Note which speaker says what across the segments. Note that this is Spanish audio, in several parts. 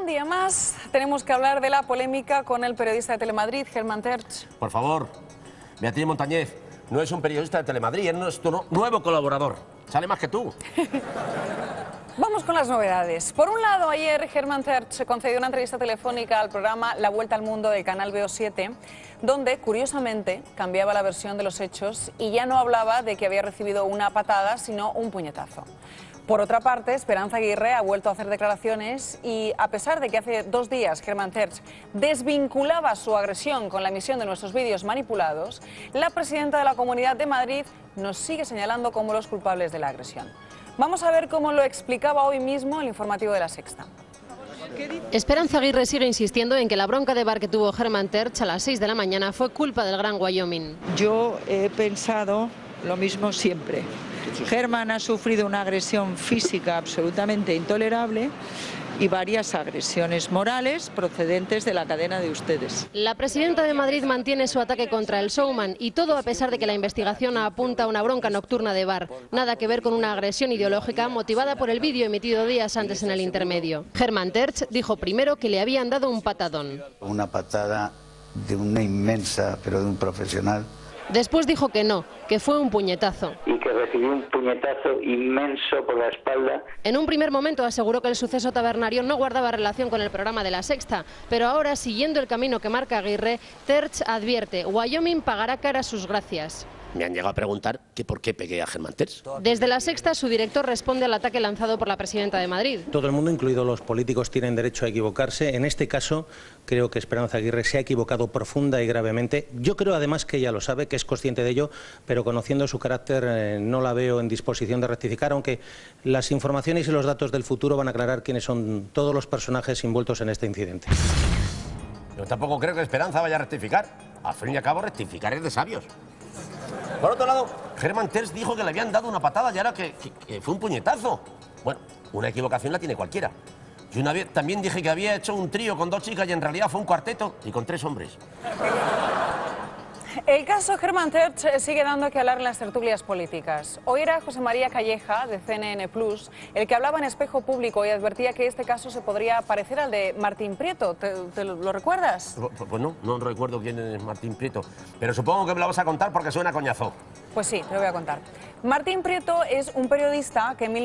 Speaker 1: Un día más tenemos que hablar de la polémica con el periodista de Telemadrid, Germán Terch.
Speaker 2: Por favor, Beatriz Montañez, no es un periodista de Telemadrid, es nuestro nuevo colaborador. Sale más que tú.
Speaker 1: Vamos con las novedades. Por un lado, ayer Germán Terch concedió una entrevista telefónica al programa La Vuelta al Mundo del canal BO7, donde, curiosamente, cambiaba la versión de los hechos y ya no hablaba de que había recibido una patada, sino un puñetazo. Por otra parte, Esperanza Aguirre ha vuelto a hacer declaraciones y, a pesar de que hace 2 días Germán Terch desvinculaba su agresión con la emisión de nuestros vídeos manipulados, la presidenta de la Comunidad de Madrid nos sigue señalando como los culpables de la agresión. Vamos a ver cómo lo explicaba hoy mismo el informativo de La Sexta.
Speaker 3: Esperanza Aguirre sigue insistiendo en que la bronca de bar que tuvo Germán Terch a las 6 de la mañana fue culpa del Gran Wyoming.
Speaker 4: Yo he pensado lo mismo siempre. Germán ha sufrido una agresión física absolutamente intolerable y varias agresiones morales procedentes de la cadena de ustedes.
Speaker 3: La presidenta de Madrid mantiene su ataque contra el showman y todo a pesar de que la investigación apunta a una bronca nocturna de bar. Nada que ver con una agresión ideológica motivada por el vídeo emitido días antes en el intermedio. Germán Terch dijo primero que le habían dado un patadón.
Speaker 5: Una patada de una inmensa, pero de un profesional.
Speaker 3: Después dijo que no, que fue un puñetazo.
Speaker 6: Y que recibió un puñetazo inmenso por la espalda.
Speaker 3: En un primer momento aseguró que el suceso tabernario no guardaba relación con el programa de La Sexta, pero ahora, siguiendo el camino que marca Aguirre, Terch advierte: Wyoming pagará cara sus gracias.
Speaker 2: Me han llegado a preguntar que por qué pegué a Germán Terch.
Speaker 3: Desde La Sexta, su director responde al ataque lanzado por la presidenta de Madrid.
Speaker 7: Todo el mundo, incluidos los políticos, tienen derecho a equivocarse. En este caso, creo que Esperanza Aguirre se ha equivocado profunda y gravemente. Yo creo, además, que ella lo sabe, que es consciente de ello, pero conociendo su carácter, no la veo en disposición de rectificar, aunque las informaciones y los datos del futuro van a aclarar quiénes son todos los personajes envueltos en este incidente.
Speaker 2: Yo tampoco creo que Esperanza vaya a rectificar. Al fin y al cabo, rectificar es de sabios. Por otro lado, Germán Terch dijo que le habían dado una patada y ahora que fue un puñetazo. Bueno, una equivocación la tiene cualquiera. Yo una vez también dije que había hecho un trío con 2 chicas y en realidad fue un cuarteto y con 3 hombres.
Speaker 1: El caso Germán Terch sigue dando que hablar en las tertulias políticas. Hoy era José María Calleja, de CNN Plus, el que hablaba en Espejo Público y advertía que este caso se podría parecer al de Martín Prieto. ¿Te lo recuerdas?
Speaker 2: Pues no recuerdo quién es Martín Prieto, pero supongo que me lo vas a contar porque suena a coñazo.
Speaker 1: Pues sí, te lo voy a contar. Martín Prieto es un periodista que en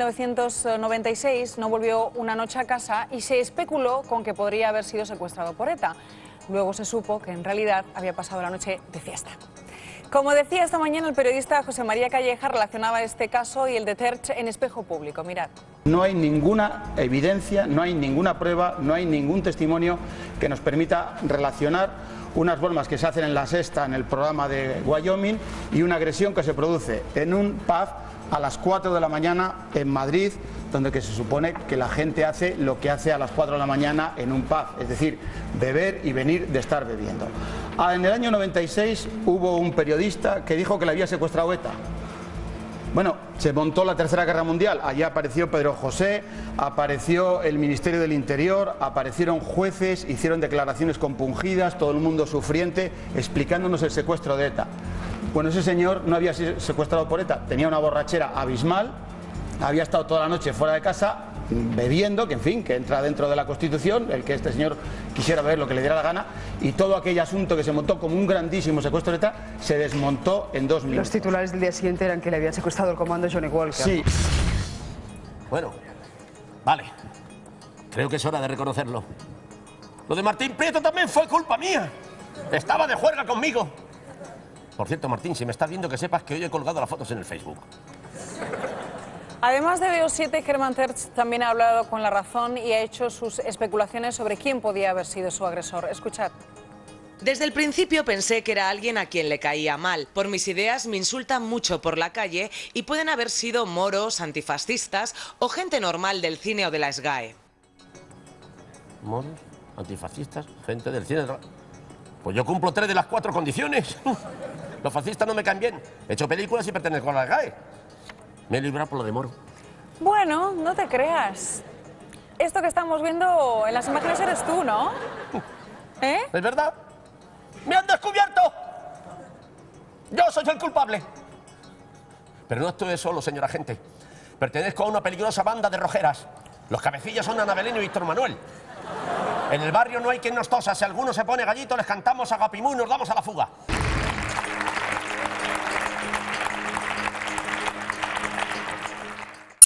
Speaker 1: 1996 no volvió una noche a casa y se especuló con que podría haber sido secuestrado por ETA. Luego se supo que en realidad había pasado la noche de fiesta. Como decía esta mañana el periodista José María Calleja, relacionaba este caso y el de Terch en Espejo Público. Mirad.
Speaker 8: No hay ninguna evidencia, no hay ninguna prueba, no hay ningún testimonio que nos permita relacionar unas bromas que se hacen en La Sexta, en el programa de Wyoming, y una agresión que se produce en un pub a las 4 de la mañana en Madrid, donde que se supone que la gente hace lo que hace a las 4 de la mañana en un pub, es decir, beber y venir de estar bebiendo. En el año 96 hubo un periodista que dijo que le había secuestrado ETA. Bueno, se montó la Tercera Guerra Mundial, allí apareció Pedro José, apareció el Ministerio del Interior, aparecieron jueces, hicieron declaraciones compungidas, todo el mundo sufriente, explicándonos el secuestro de ETA. Bueno, ese señor no había sido secuestrado por ETA, tenía una borrachera abismal, había estado toda la noche fuera de casa bebiendo, que en fin, que entra dentro de la Constitución, el que este señor quisiera beber lo que le diera la gana, y todo aquel asunto que se montó como un grandísimo secuestro de ETA se desmontó en 2 minutos.
Speaker 9: Los titulares del día siguiente eran que le habían secuestrado el comando Johnny Walker.
Speaker 8: Sí.
Speaker 2: Bueno, vale. Creo que es hora de reconocerlo. Lo de Martín Prieto también fue culpa mía. Estaba de juerga conmigo. Por cierto, Martín, si me estás viendo, que sepas que hoy he colgado las fotos en el Facebook.
Speaker 1: Además de BO7, Germán Terch también ha hablado con La Razón y ha hecho sus especulaciones sobre quién podía haber sido su agresor. Escuchad.
Speaker 10: Desde el principio pensé que era alguien a quien le caía mal. Por mis ideas me insultan mucho por la calle y pueden haber sido moros, antifascistas o gente normal del cine o de la SGAE.
Speaker 2: ¿Moros? ¿Antifascistas? ¿Gente del cine? Pues yo cumplo 3 de las 4 condiciones. Los fascistas no me caen bien. He hecho películas y pertenezco a la SGAE. Me he librado por lo de moro.
Speaker 1: Bueno, no te creas. Esto que estamos viendo en las imágenes eres tú, ¿no? ¿Eh?
Speaker 2: ¿Es verdad? ¡Me han descubierto! ¡Yo soy el culpable! Pero no estoy solo, señor agente. Pertenezco a una peligrosa banda de rojeras. Los cabecillas son Ana Belén y Víctor Manuel. En el barrio no hay quien nos tosa. Si alguno se pone gallito, les cantamos Agapimú y nos damos a la fuga.